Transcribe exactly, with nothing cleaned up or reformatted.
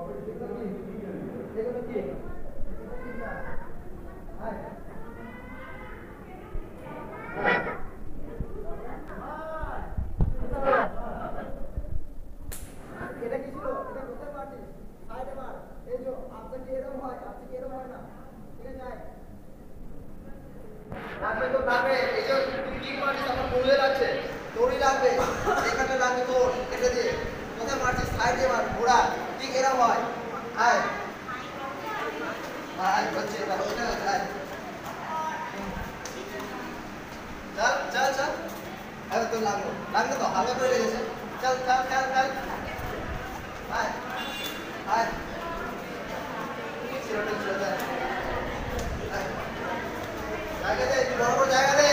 লাগবে তো লাগবে এই যে তুই কি মারছিস আমার বলে লাগছে তোরই লাগবে এখানে লাগবে তোর এটা দিয়ে কোথায় মারছিস সাইডে মার ঘোড়া ঠিক এরকম হয় আয় আয় হচ্ছে এটা ওটা আয় চল চল চল আরে তো লাগলো লাগলো তো হালকা করে লেগেছে চল চল চল চল আয় আয় ছেড়ে ছেড়ে আয় জায়গা দে বড় বড় জায়গা দে